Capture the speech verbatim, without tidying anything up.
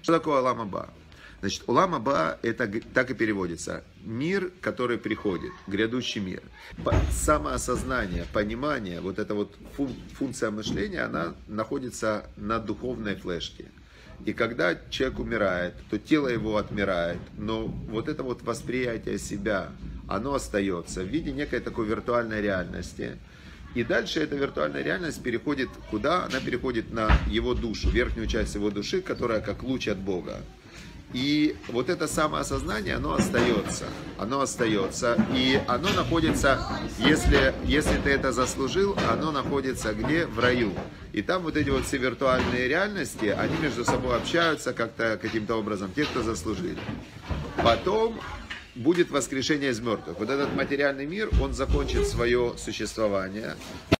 Что такое Олам Аба? Значит, Олам Аба, это так и переводится. Мир, который приходит, грядущий мир. Самоосознание, понимание, вот эта вот фун, функция мышления, она находится на духовной флешке. И когда человек умирает, то тело его отмирает, но вот это вот восприятие себя, оно остается в виде некой такой виртуальной реальности. И дальше эта виртуальная реальность переходит куда? Она переходит на его душу, верхнюю часть его души, которая как луч от Бога. И вот это самоосознание, оно остается, оно остается, и оно находится, если, если ты это заслужил, оно находится где? В раю. И там вот эти вот все виртуальные реальности, они между собой общаются как-то, каким-то образом, те, кто заслужили. Потом будет воскрешение из мертвых. Вот этот материальный мир, он закончит свое существование.